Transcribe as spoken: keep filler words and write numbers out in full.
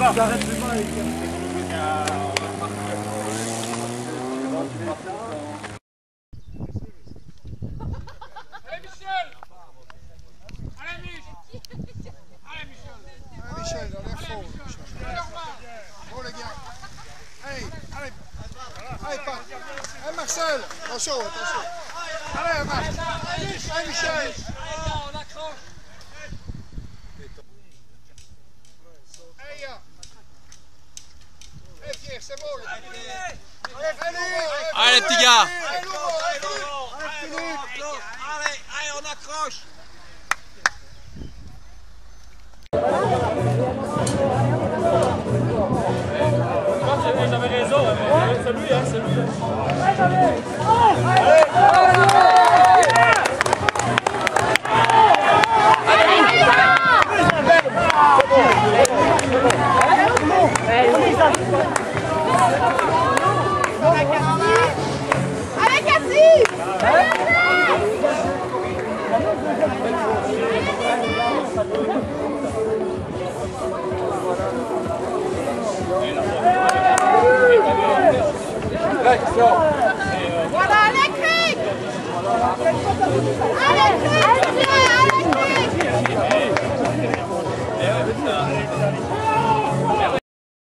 pas. J'arrête plus mal. Michel, dans les faux. Bon les gars. Allez, allez. Allez, pas. Allez, Marcel. Attention, attention. Allez, Marcel. Allez, Michel. On accroche. Allez, gars. Allez, Pierre, c'est bon. Allez, Allez, les petits gars. Allez, Allez, allez, on accroche. J'avais raison, c'est lui, hein, c'est lui. Allez, Cathy! Voilà, allez, Cric! Allez, Cric!